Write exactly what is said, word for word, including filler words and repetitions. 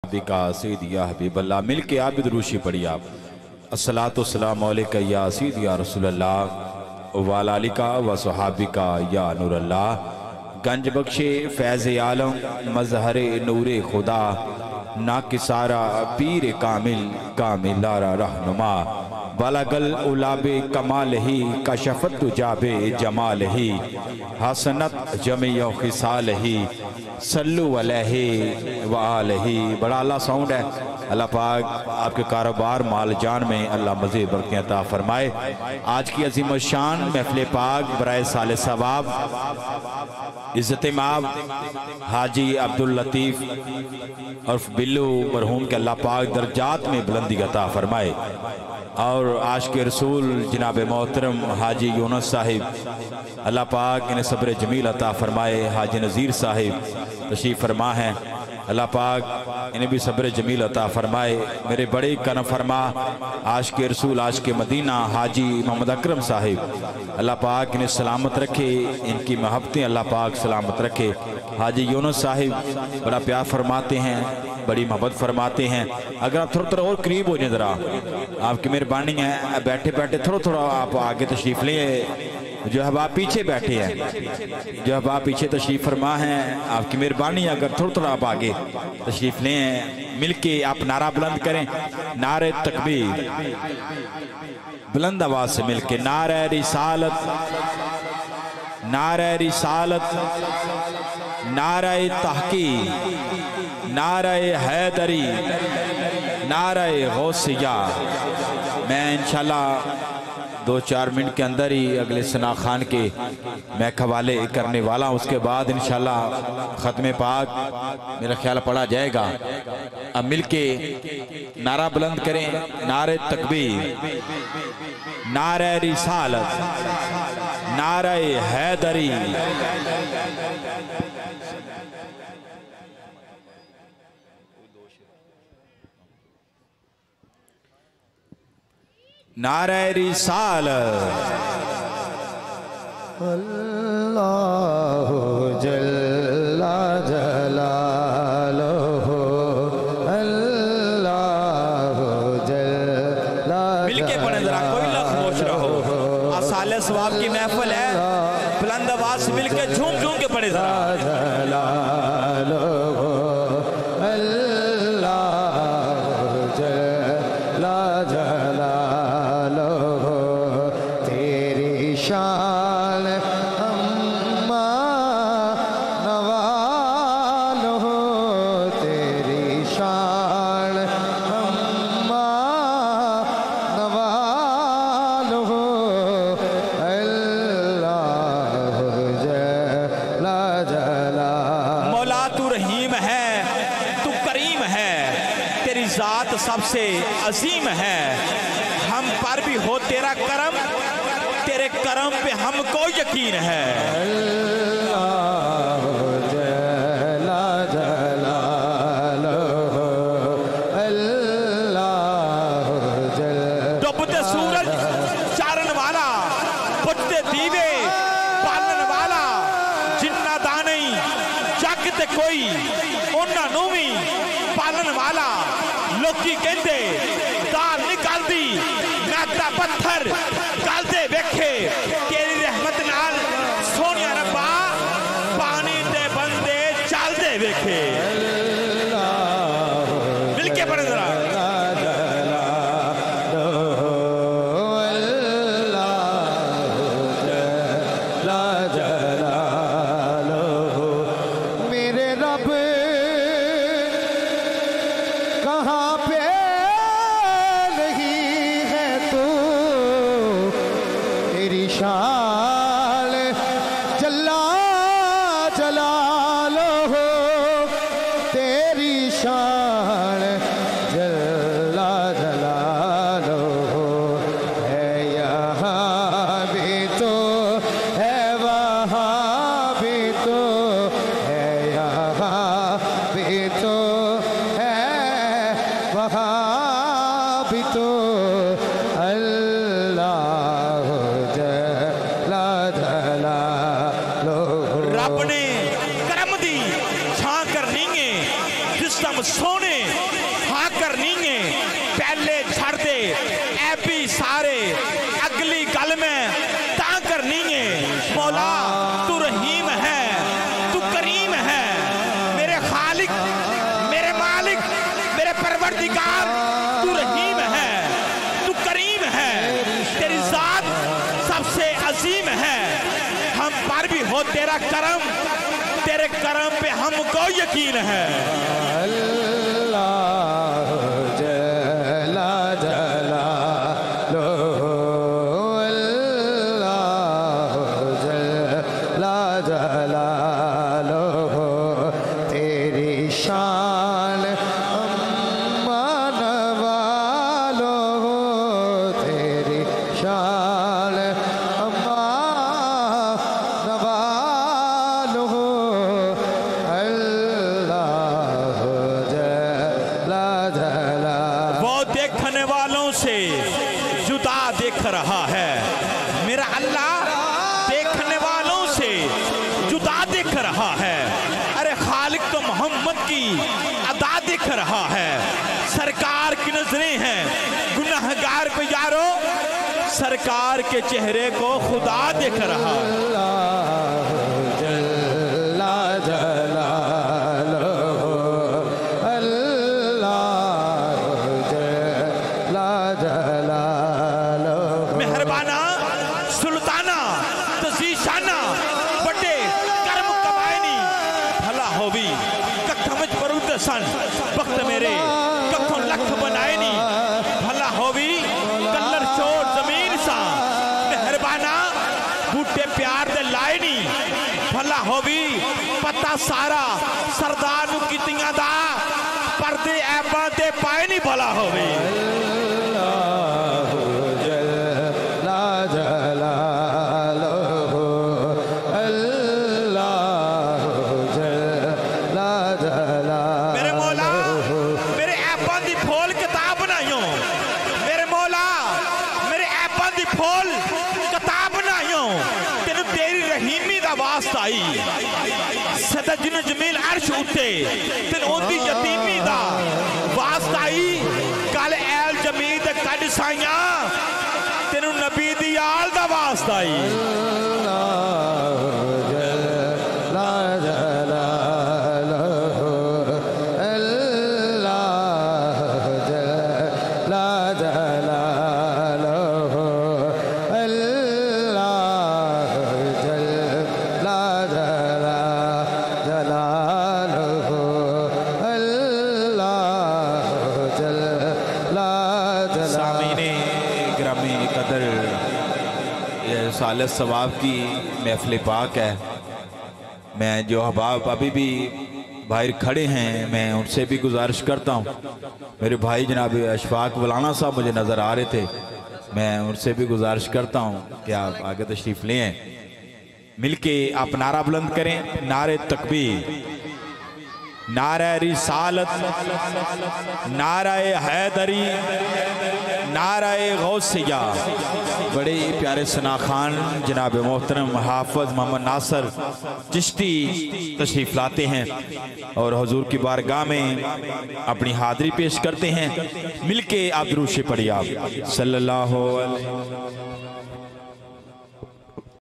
वसहाबिका सय्यदी या हबीबल्लाह। मिल के आप भी दुरूशी पढ़िए आप। अस्सलातु वस्सलामु अलैका या सय्यदी या रसूलल्लाह व अला आलिका वसहाबिका या नूरल्लाह। गंज बख्शे फैज़ आलम मजहर नूरे खुदा ना किसारा पीर कामिल कामिलारा रहनुमा। बलगल उलाबे कमाल ही कशफत जाबे जमाल ही हसनत जमियो खिसाल ही सल्लु अलैहि व आलिही। बड़ा अल्लाह साउंड है। अल्लाह पाक आपके कारोबार माल जान में अल्लाह मज़ीद बरकत अता फरमाए। आज की अजीम शान महफिल पाक बराए साले सवाब इज़्ज़त माब हाजी अब्दुल लतीफ़ और बिल्लू मरहूम के अल्लाह पाक दर्जात में बुलंदी अता फरमाए। और आशिक़ रसूल जनाब मोहतरम हाजी यूनुस साहिब अल्लाह पाक इन्हें सब्र जमील अता फरमाए। हाजी नज़ीर साहिब तशरीफ़ फरमा हैं, अल्लाह पाक इन्हें भी सब्र जमील अता फरमाए। मेरे बड़े करम फरमा आशिक़ रसूल आशिक़ मदीना हाजी मोहम्मद अकरम साहिब अल्लाह पाक इन्हें सलामत रखे, इनकी मोहब्बतें अल्लाह पाक सलामत रखे। हाजी यूनुस साहिब बड़ा प्यार फरमाते हैं, बड़ी मोहब्बत फरमाते हैं। अगर आप थोड़ा थोड़ा और करीब हो जाए ज़रा, आपकी मेहरबानी है। बैठे बैठे थोड़ा थोड़ा आप आगे तशरीफ़ लें। जो है आप पीछे बैठे हैं, जो है आप पीछे तशरीफ़ फरमा हैं, आपकी मेहरबानी। अगर थोड़ा थोड़ा आप आगे तशरीफ़ लें, मिल के आप नारा बुलंद करें। नारे तकबीर बुलंद आवाज़ से मिल के नारे रिसालत, नारे रिसालत, नारे तहकीक, नारे हैदरी, नारे गौसिया। मैं इंशाल्लाह दो चार मिनट के अंदर ही अगले सना खान के मैं हवाले करने वाला हूँ। उसके बाद इंशाल्लाह ख़त्म पाक मेरा ख्याल पढ़ा जाएगा। अब मिल के नारा बुलंद करें। नारे तकबीर, नारे रिसालत, नारे हैदरी, नारे रिसालत। अल्लाहु जल्ला जलालुहु, अल्लाहु जल्ला। मिलके पढ़े जरा, कोई लफ्ज़ खामोश रहो। आसाले सवाब की महफिल है, बुलंद आवाज़ से मिलके झूम झूम के पढ़े जरा। शान अम्मा नवाल हो, तेरी शान अम्मा नवाल हो। अल्लाह जला जला। मौला तू रहीम है, तू करीम है, तेरी जात सबसे अजीम है। हम पर भी हो तेरा करम, तेरे करम पे हमको यकीन है। अल्लाह जला जलालुहु, अल्लाह जल। डूबते सूरज चारण वाला, बुझते दीवे पालन वाला, जिन्ना दानी जगते कोई उन्होंने भी पालन वाला। लोकी कहते दाल निकालती मैदा पत्थर गलते वेखे, तेरी रहमत नाल सोनिया रब्बा पानी दे बंदे चलते वेखे। मिलके पढ़े जरा। मेरे रब कहाँ पे नहीं है तू, तेरी शान जल्ला जलालुहु, तेरी शान जल्ला जलालुहु। है यहाँ भी तो है, वहाँ भी तो है, यहाँ भी तो है, वहाँ भी तो। अल्लाह जला जलालुहु। रब ने करम दी छां करनी है, जिस तम सोने सारे अगली गल में ता करनी है। मौला तू रहीम है, तू करीम है, मेरे खालिक, मेरे मालिक, मेरे परवरदिगार, तू रहीम है, तू करीम है, तेरी जात सबसे अजीम है। हम पर भी हो तेरा करम, तेरे करम पे हमको यकीन है। अल्लाह जला जलालो, अल्लाह जला जलालो, तेरी शान अम्मान वालो, तेरी शान अम्मान वालो, अल्लाह जला जला। वो देखने वालों से जुदा देख रहा है, मेरा अल्लाह देखने वालों से जुदा देख रहा है। अरे खालिक तो मोहम्मद की अदा देख रहा है। सरकार की नजरें हैं गुनाहगार पे यारो, सरकार के चेहरे को खुदा देख रहा है। अल्लाह जला जलालो, अल्लाह जला जलालो। मेहरबाना सुल्ताना तजीशाना बड़े कर्म कमायनी भला होवी कखम परुद सन वक्त मेरे कखों लख बनाए नी भला होवी कलर चोर जमीन सा। मेहरबाना बूटे प्यार दे लाए नी भला होवी पता सारा सरदार नू कीतियां दा पर्दे ऐबां ते पाए नी भला होवी। अल्लाह जला जलालो, अल्लाह जला जलालो। मेरे मौला मेरे ऐबां दी फोल किताब बनाइयो, मेरे मौला मेरे ऐबां दी फोल किताब बनाइयो। तेनू तेरी रहीमी दा वास्ता आई सदा जिन जमील अर्श उते तेन ओदी यतीमी दा वास्ता आई। कल ऐल जमील दे कड साइया तेनू नबी दी आल दा वास्ता आई। अल्लाह जला जलालो, अल्लाह जला जलालो, अल्लाह जला जला जलालो, अल्लाह जला जला। सामीने ग्रामी कदर ये साल सवाब की महफिल पाक है। मैं जो अहबाब अभी भी बाहर खड़े हैं मैं उनसे भी गुजारिश करता हूँ। मेरे भाई जनाब अशफाक वलाना साहब मुझे नज़र आ रहे थे, मैं उनसे भी गुजारिश करता हूँ कि आप आगे तशरीफ़ ले आएं। मिलके आप नारा बुलंद करें, नारे तकबीर, नारा रिसालत, नारा हैदरी, नारा गौसिया। बड़े प्यारे सना खान जनाब मोहतरम हाफिज मोहम्मद नासिर चिश्ती तशरीफ लाते हैं और हुजूर की बारगाह में अपनी हाजिरी पेश करते हैं। मिलके आप दुरूद पढ़िए आप सल्लल्लाहु अलैहि